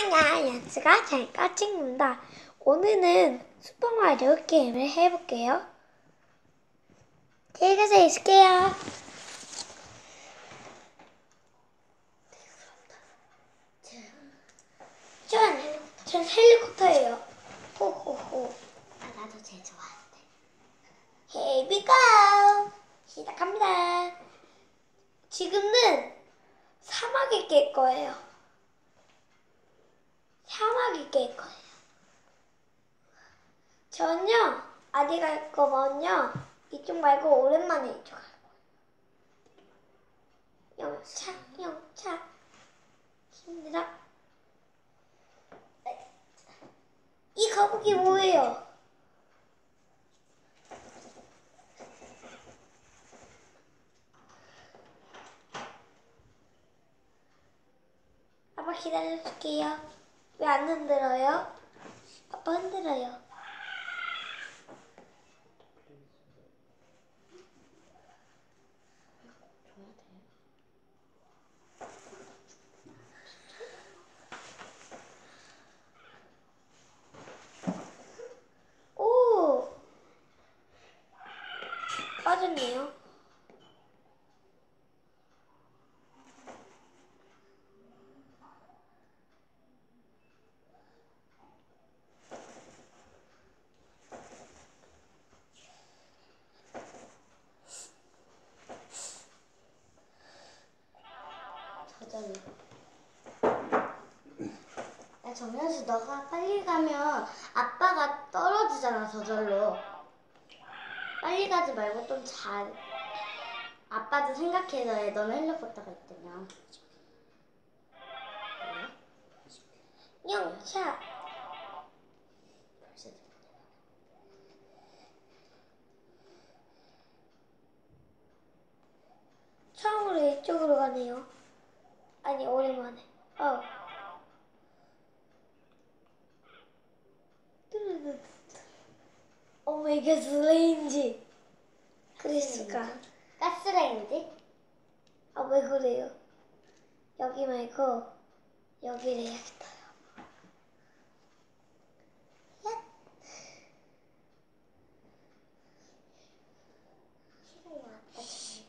연수가 잘까 친구입니다. 오늘은 슈퍼마리오 게임을 해볼게요. 계획에서 있을게요. 전 헬리콥터예요. 호호호. 나도 제일 좋아하는데. Here we go. 시작합니다. 지금은 사막에 깰 거예요. 사막에 깰 거예요. 전요 아직 갈 거면요 이쪽 말고 오랜만에 이쪽 갈 거예요. 영차 힘들어. 이 거북이 뭐예요? 아빠 기다려줄게요. 왜 안 흔들어요? 아빠 흔들어요. 오! 빠졌네요. 저절로. 야, 정현수, 너가 빨리 가면 아빠가 떨어지잖아, 저절로. 빨리 가지 말고 좀 잘. 아빠도 생각해서 해. 너는 헬리콥터가 있다며. 영차. 벌써 처음으로 이쪽으로 가네요. 아니, 오랜만에. 오메가 슬레인지. 그랬을까? 가스레인지? 아, 왜 그래요? 여기 말고 여기를 해야겠다. 싫어요, 아빠 잘.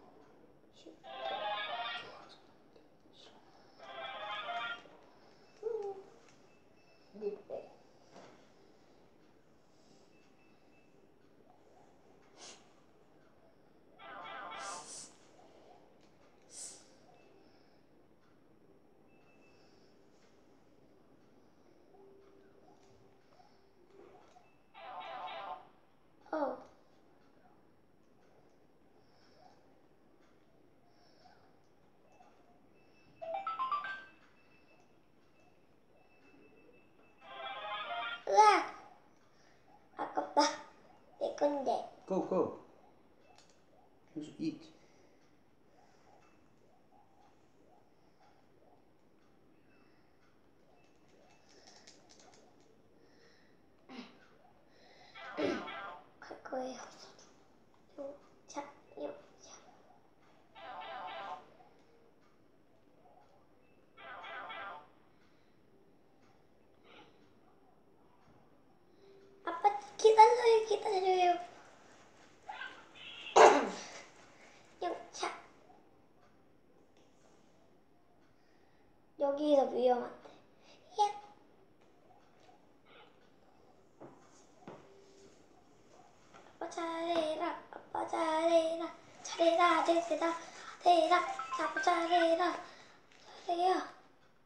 어. 으악! 아깝다. 내 건데. Go, go. Just eat. 갈 거예요. 용차. 아빠 기다려요. 용차. 여기서 위험한데. 야. 아빠 잘해라. 아빠 잘해라. 잘해라. 아빠 잘해라. 잘해요.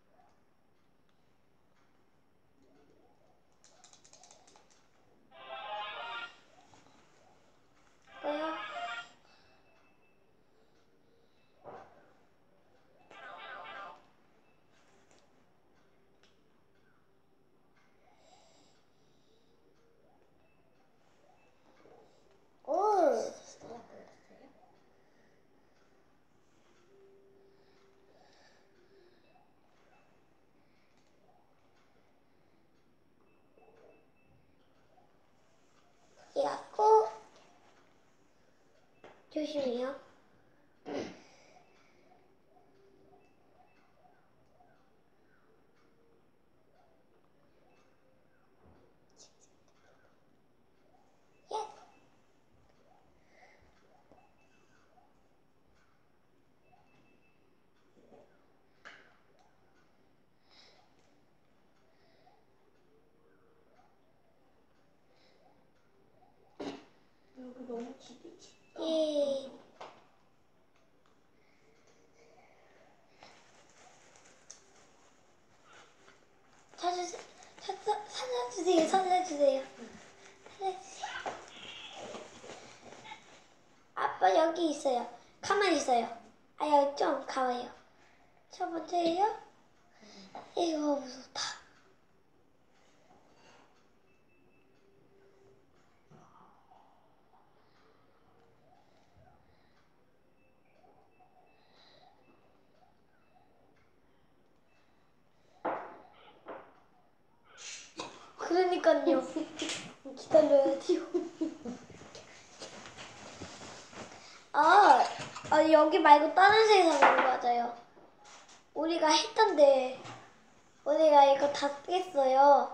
뭐요? 오. 이갖고 조심해요. 살려주세요. 살려주세요. 살려주세요. 아빠 여기 있어요. 가만히 있어요. 아 여기 좀 가와요. 첫 번째예요. 이거 무섭다. 그러니까요. 기다려야지요. 여기 말고 다른 세상으로 맞아요. 우리가 했던데 우리가 이거 다 깼어요.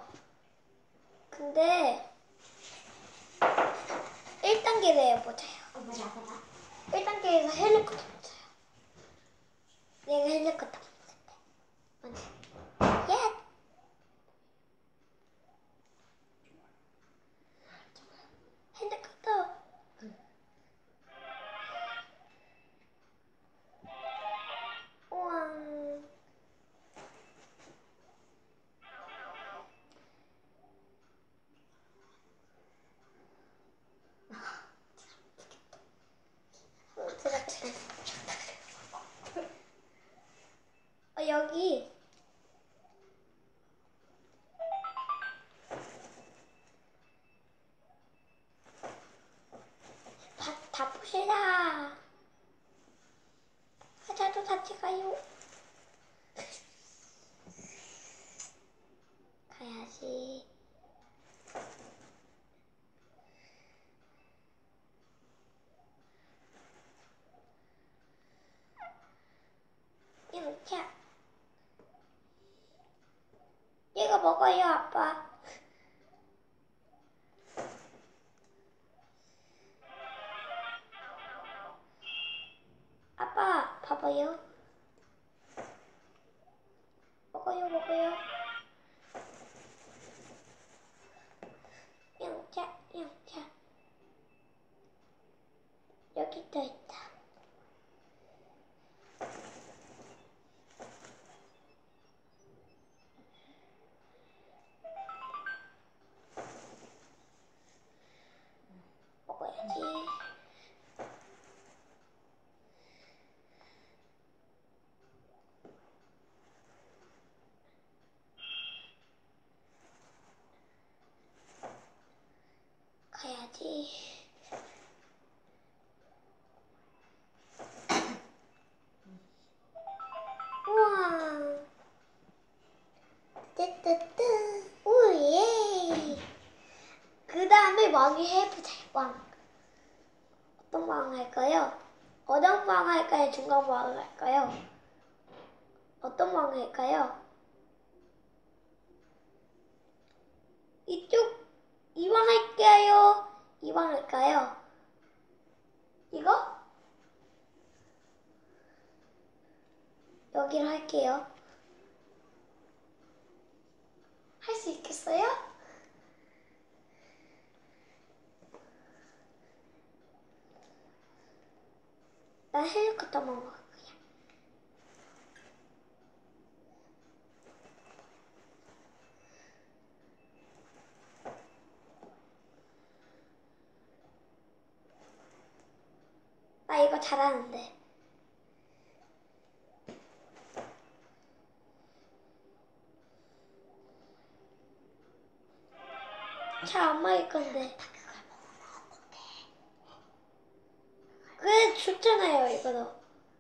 근데 1단계를 해보자요. 맞아, 맞아. 1단계에서 헬리콥터 못어요. 내가 헬리콥터 못할 때. 먼저. 예! 헬리콥터. 우와. 들어갔다. 여기 다 부시라. 저도 같이 가요. 가야지. 자, 이거 먹어요, 아빠. 아빠, 봐봐요. 먹어요, 먹어요. 영차, 영차. 여기 또 있다. 먹어야지. 가야지. 우와. 뜨뜨뜨. 오예. 그 다음에 왕이 해보자. 왕. 어떤 왕 할까요? 어떤 왕 할까요? 중간 왕 할까요? 어떤 왕 할까요? 이쪽 이왕 할게요. 이왕 할까요? 이거? 여기로 할게요. 할 수 있겠어요? 나 헬리콥터만 먹을 거야. 나 이거 잘하는데. 잘 안 맞을 건데. 그래 좋잖아요 이거도.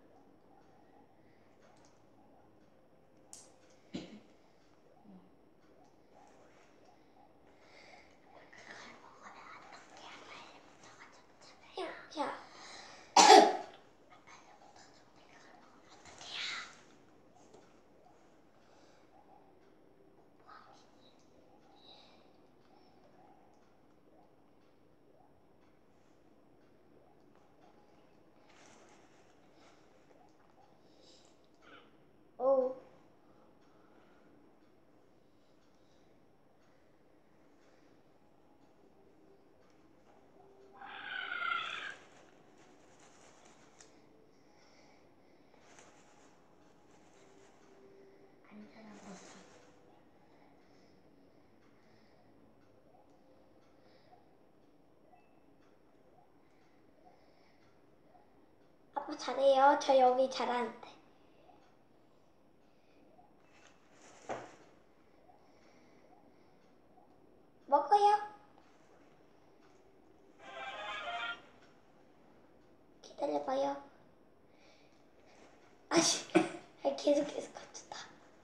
자. 잘해요. 저 여기 잘하는데. 먹어요. 기다려봐요. 아씨, 계속 갇혔다.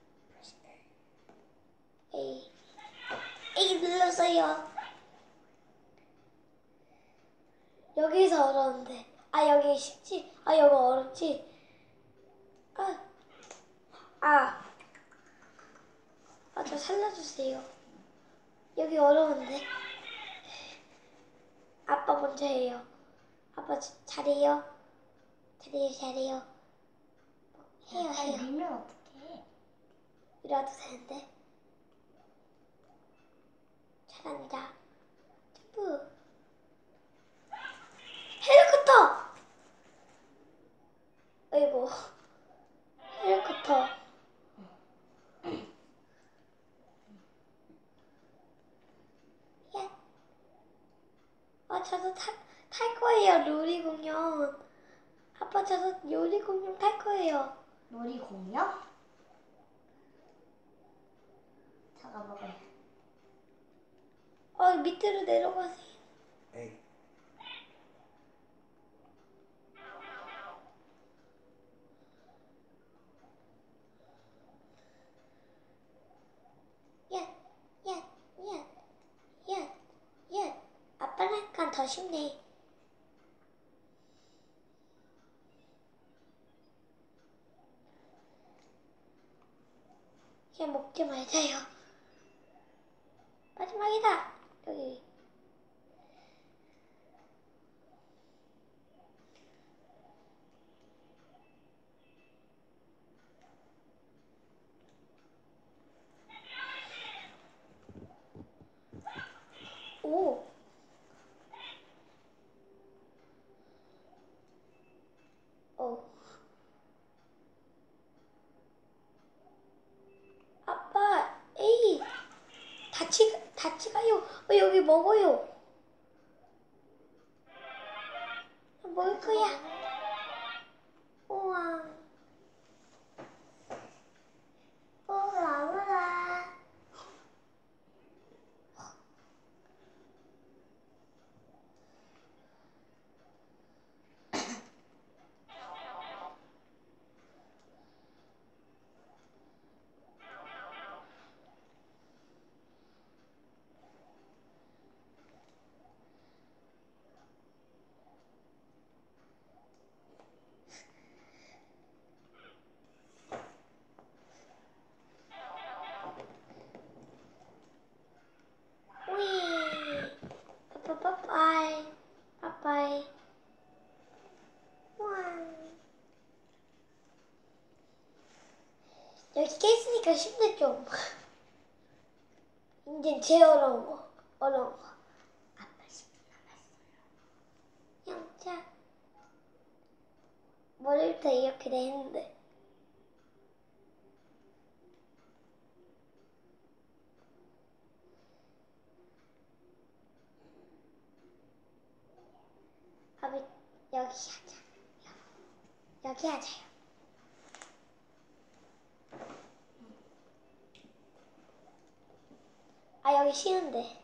에이 눌렀어요. 여기서 어려운데. 아 여기 쉽지? 아 여기 어렵지? 저 살려주세요. 여기 어려운데. 아빠 먼저 해요. 아빠 잘해요. 잘해요. 해요. 밀면 어떡해? 이래도 되는데. 잘한다. 점프. 헬리콥터! 아이고. 헬리콥터. 야. 저도 탈 거예요. 놀이공룡. 아빠 저도 놀이공룡 탈 거예요. 놀이공룡? 잠깐만. 밑으로 내려가세요. 에이. 야. 아빠니까 더 쉽네. 그냥 먹지 말자요. 마지막이다. 여기. 오. 아빠, 에이. 같이 가요. 여기 먹어요. 먹을 거야. 우와. 우와. 빠빠이. 우와. 여기 깼으니까 쉽네 좀. 이제 제일 어려운 거. 아빠 10분 남았어요. 영자. 머리부터 이렇게 돼 있는데. 여기 하자. 여기 하자요. 여기 쉬운데.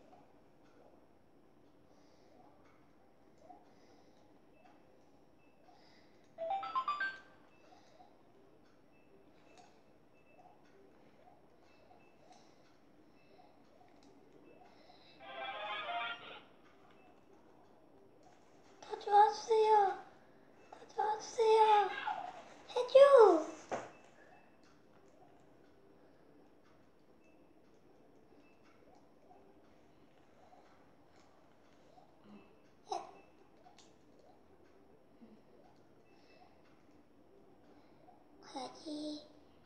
더 도와주세요. 해줘. 가야지.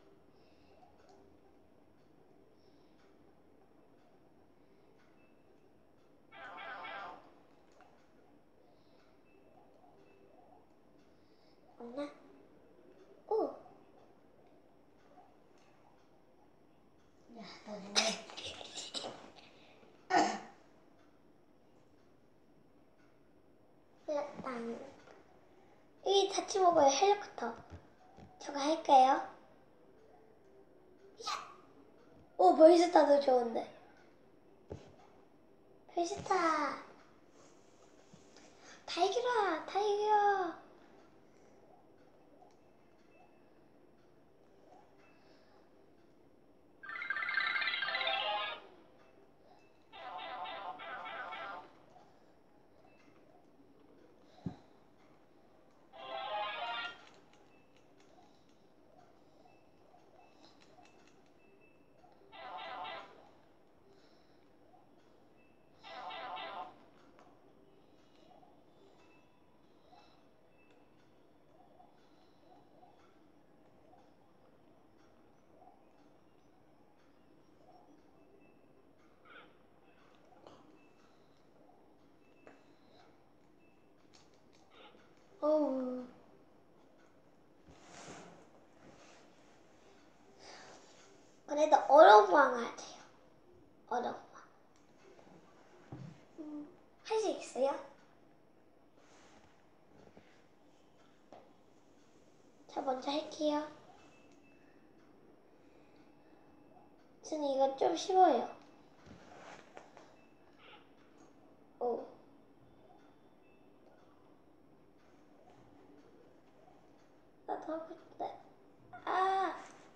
없나? 오. 야, 너 뭐해? 흘렀당. 여기 같이 먹어요. 헬리콥터. 저거 할까요? 야! 오, 벌스타도 좋은데. 벌스타. 다 이겨라, 다 이겨. 어우. 그래도 어려운 하세요. 어려운 할 수 있어요? 자, 먼저 할게요. 저는 이거 좀 쉬워요. 오. 나도 하고 싶다. 아!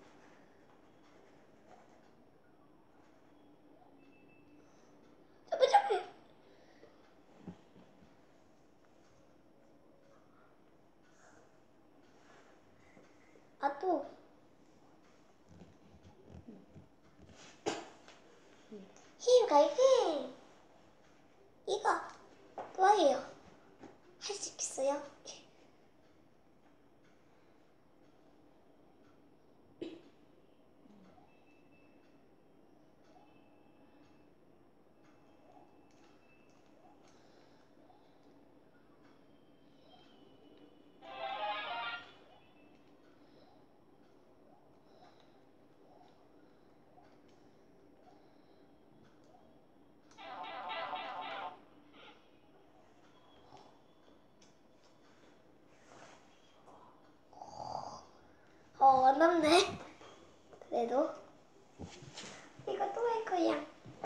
점프! 아, 또. 힘 갈게. 이거 뭐예요? 할 수 있겠어요? 어렵네. 그래도 이거 또 할 거야.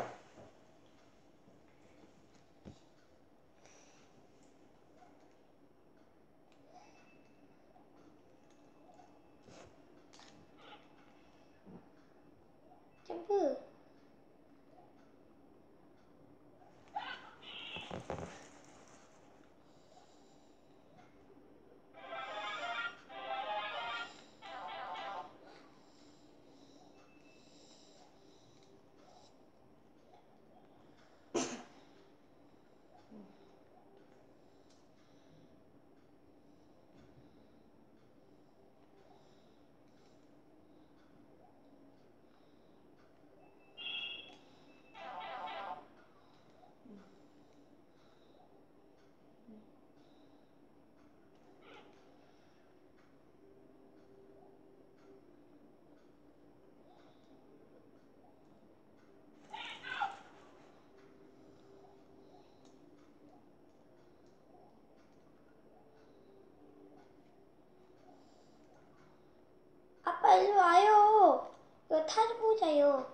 점프. 아빠 일로 와요. 이거 타보자요.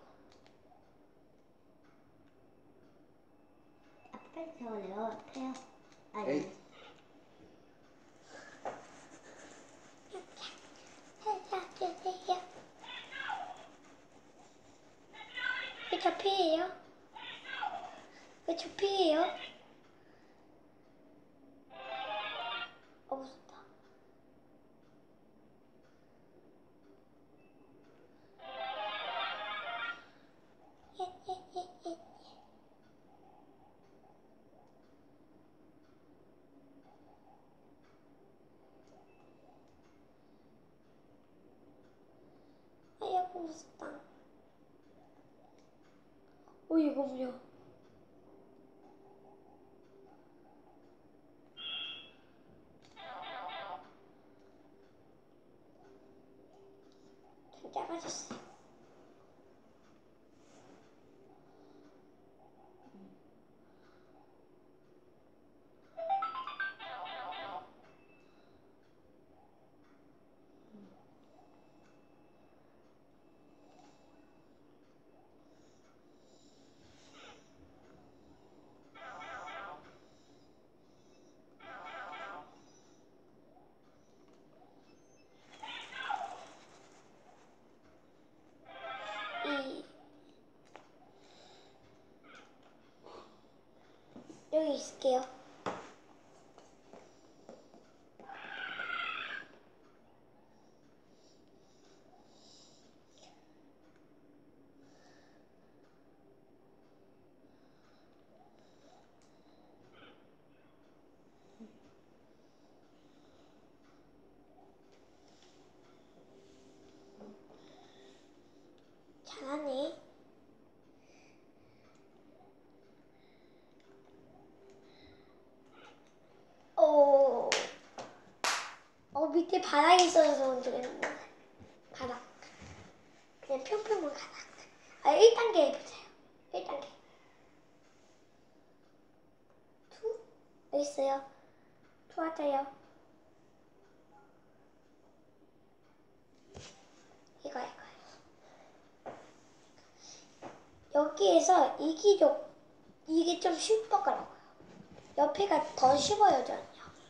빨리 태워래요. 태워. 에이. 살짝 주세요. 이거 저 피해요? 이거 저 피해요? 무섭다. 아이고 무섭다. 이거 뭐야? 좀 작아졌어요. 있을게요. 잘하네. 밑에 바닥이 있어서 문제겠네. 바닥. 그냥 평평한 바닥. 1단계 해보세요. 1단계. 투? 여기 있어요. 투 하자요. 이거요. 여기에서 이게 좀 쉽더라고요. 옆에가 더 쉬워요, 저는요.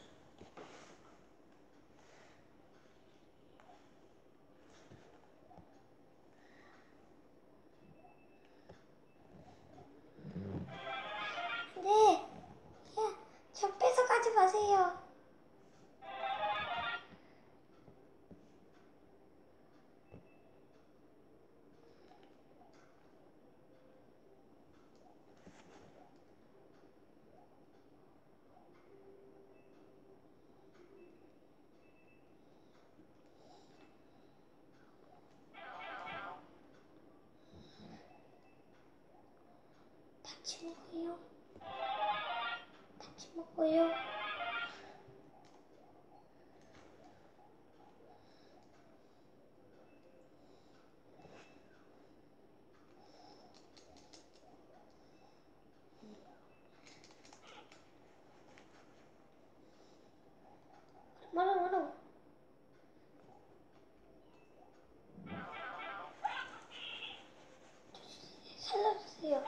네. 야, 저 뺏어가지 마세요. 같이 먹어요. 같이 먹어요. 뭐라. 살려주세요.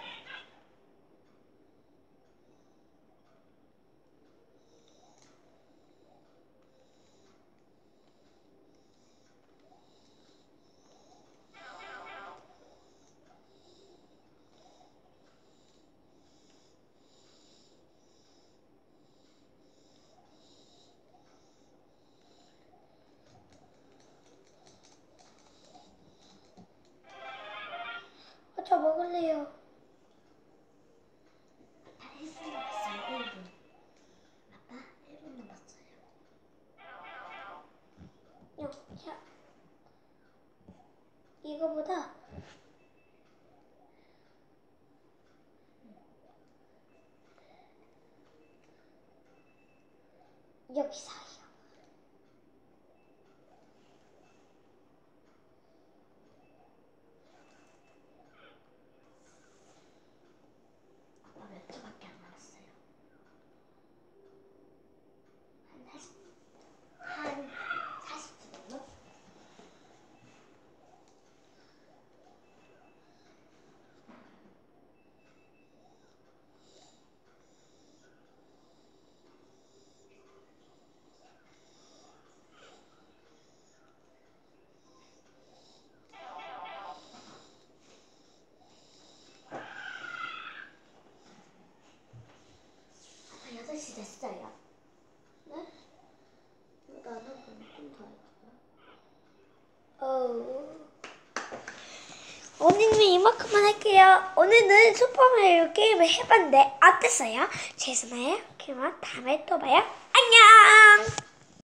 저 먹을래요. 아빠 1분 남았어요. 1분. 아빠 1분 남았어요. 자, 이거보다 여기 사이요. 아빠 몇 초밖에 안 남았어요. 한 40초 정도? 아빠 8시 됐어요. 네? 나는 좀더 할까요? 오늘은 이만큼만 할게요. 오늘은 슈퍼마리오 게임을 해봤는데 어땠어요? 재밌었나요? 그럼 다음에 또 봐요. 안녕!